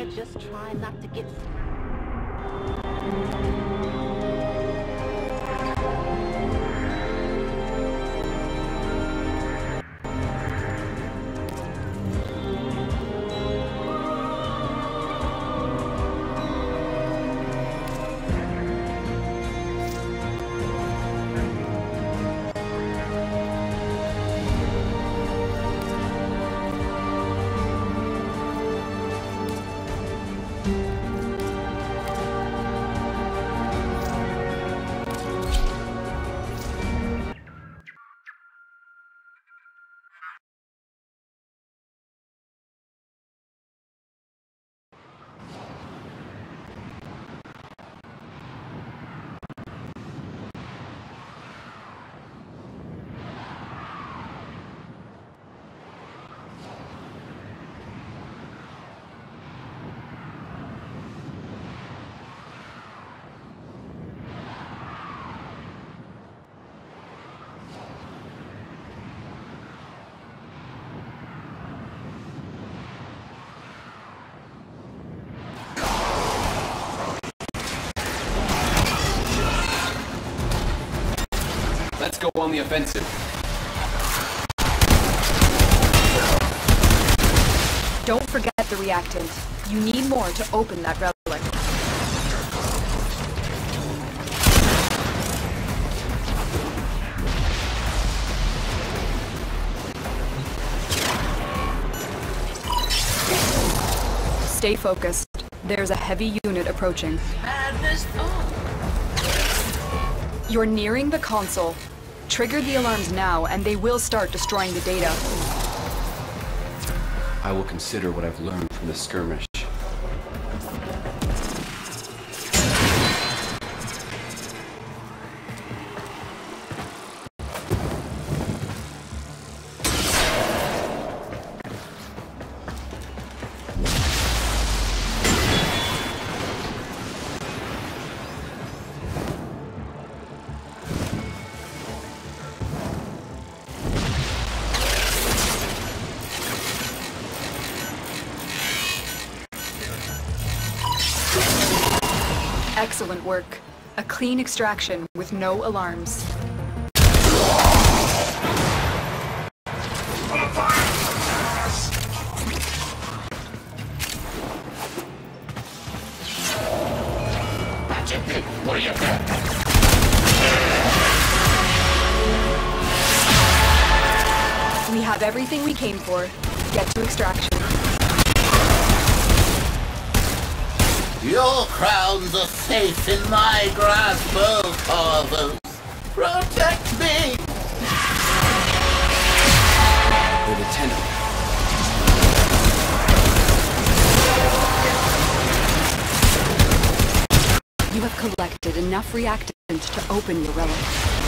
just try not to get... Let's go on the offensive. Don't forget the reactant. You need more to open that relic. Stay focused. There's a heavy unit approaching. Madness! You're nearing the console. Trigger the alarms now, and they will start destroying the data. I will consider what I've learned from this skirmish. Excellent work. A clean extraction with no alarms. We have everything we came for. Get to extraction. Your crowns are safe in my grasp, oh fathers. Protect me! The lieutenant. You have collected enough reactant to open your relic.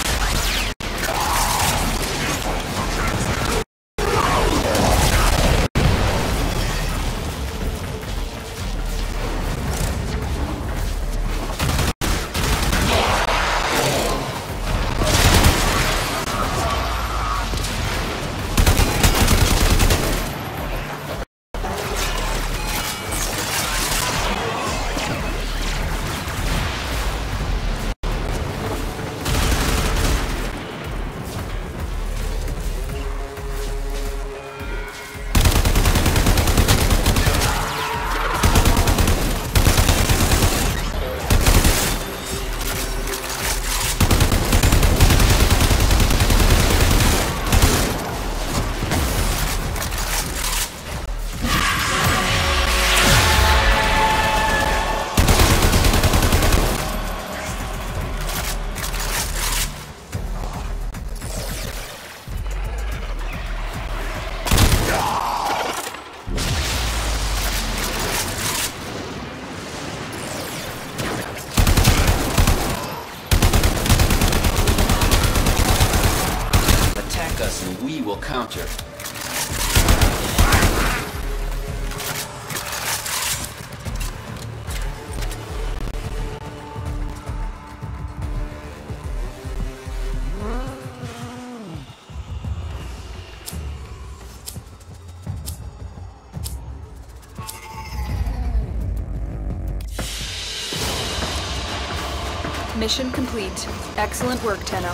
Us and we will counter. Mission complete. Excellent work, Tenno.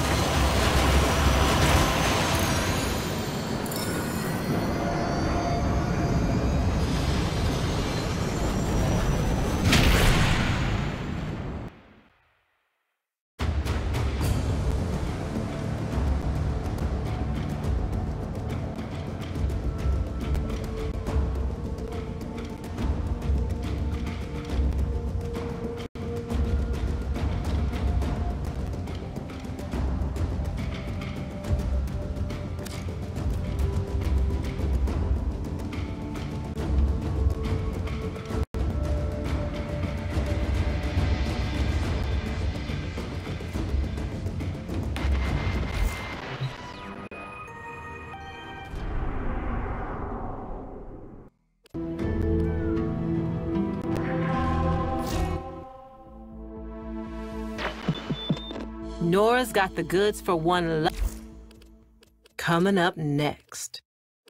Nora's got the goods for one. Coming up next.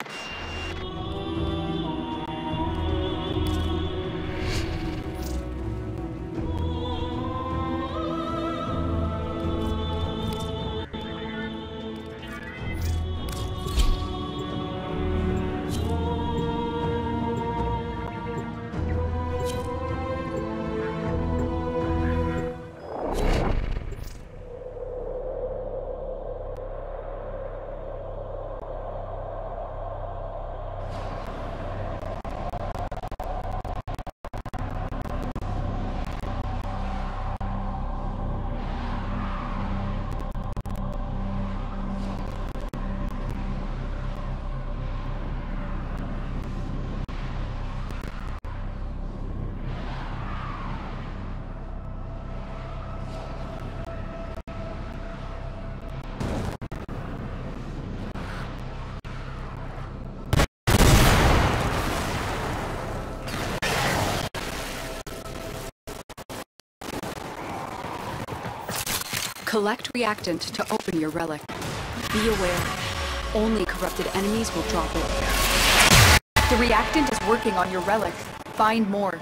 Collect reactant to open your relic. Be aware, only corrupted enemies will drop it. The reactant is working on your relic. Find more.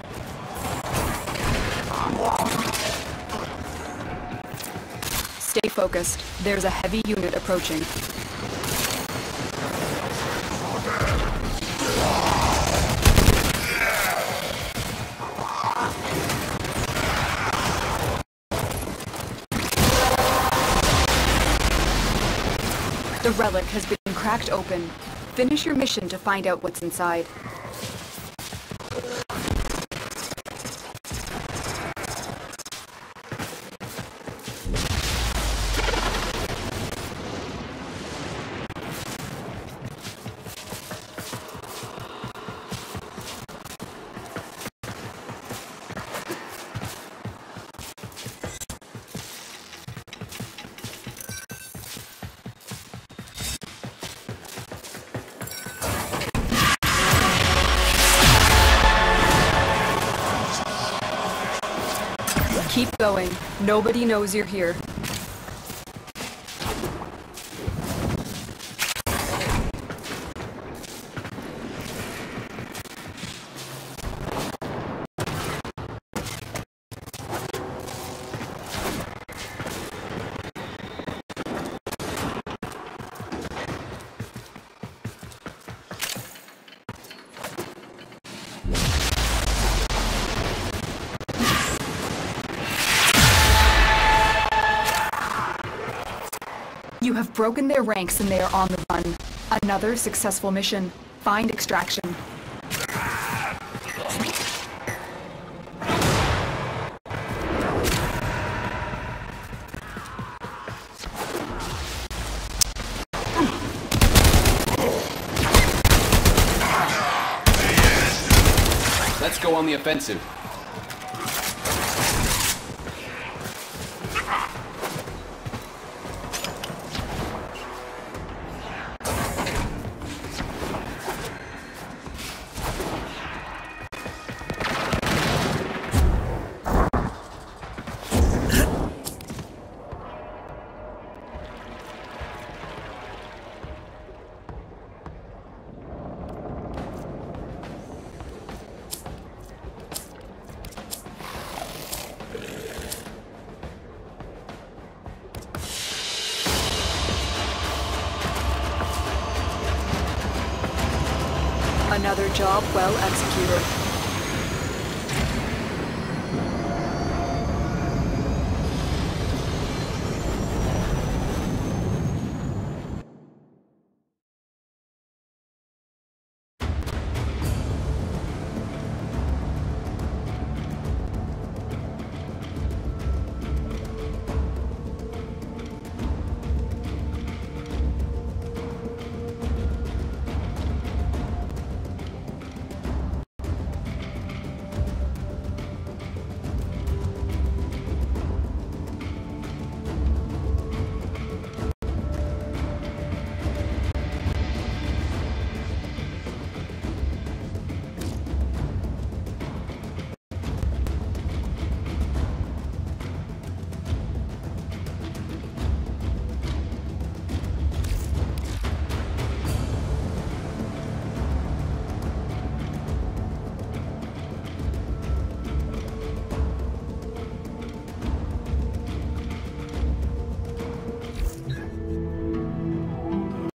Stay focused. There's a heavy unit approaching. The relic has been cracked open. Finish your mission to find out what's inside. Keep going. Nobody knows you're here. You have broken their ranks and they are on the run. Another successful mission. Find extraction. Let's go on the offensive. Another job well executed.